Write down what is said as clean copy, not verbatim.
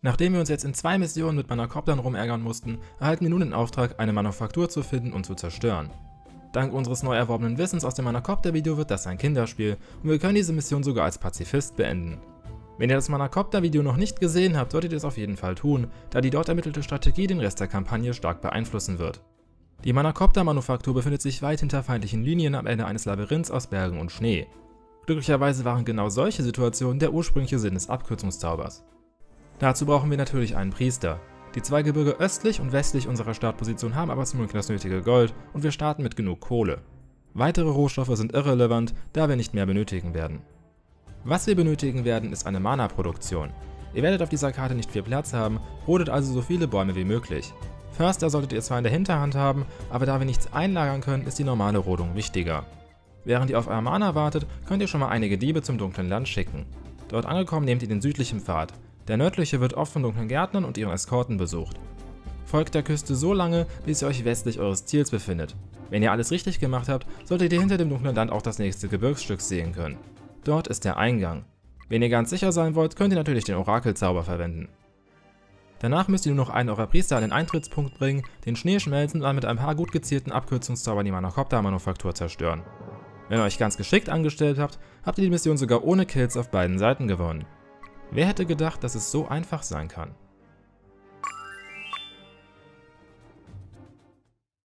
Nachdem wir uns jetzt in 2 Missionen mit Manakoptern rumärgern mussten, erhalten wir nun den Auftrag, eine Manufaktur zu finden und zu zerstören. Dank unseres neu erworbenen Wissens aus dem Manakopter-Video wird das ein Kinderspiel und wir können diese Mission sogar als Pazifist beenden. Wenn ihr das Manakopter-Video noch nicht gesehen habt, solltet ihr es auf jeden Fall tun, da die dort ermittelte Strategie den Rest der Kampagne stark beeinflussen wird. Die Manakopter-Manufaktur befindet sich weit hinter feindlichen Linien am Ende eines Labyrinths aus Bergen und Schnee. Glücklicherweise waren genau solche Situationen der ursprüngliche Sinn des Abkürzungszaubers. Dazu brauchen wir natürlich einen Priester. Die 2 Gebirge östlich und westlich unserer Startposition haben aber zum Glück das nötige Gold und wir starten mit genug Kohle. Weitere Rohstoffe sind irrelevant, da wir nicht mehr benötigen werden. Was wir benötigen werden, ist eine Mana-Produktion. Ihr werdet auf dieser Karte nicht viel Platz haben, rodet also so viele Bäume wie möglich. Förster solltet ihr zwar in der Hinterhand haben, aber da wir nichts einlagern können, ist die normale Rodung wichtiger. Während ihr auf euer Mana wartet, könnt ihr schon mal einige Diebe zum dunklen Land schicken. Dort angekommen nehmt ihr den südlichen Pfad. Der nördliche wird oft von dunklen Gärtnern und ihren Eskorten besucht. Folgt der Küste so lange, bis ihr euch westlich eures Ziels befindet. Wenn ihr alles richtig gemacht habt, solltet ihr hinter dem dunklen Land auch das nächste Gebirgsstück sehen können. Dort ist der Eingang. Wenn ihr ganz sicher sein wollt, könnt ihr natürlich den Orakelzauber verwenden. Danach müsst ihr nur noch einen eurer Priester an den Eintrittspunkt bringen, den Schnee schmelzen und dann mit ein paar gut gezielten Abkürzungszaubern die Manakopter-Manufaktur zerstören. Wenn ihr euch ganz geschickt angestellt habt, habt ihr die Mission sogar ohne Kills auf beiden Seiten gewonnen. Wer hätte gedacht, dass es so einfach sein kann?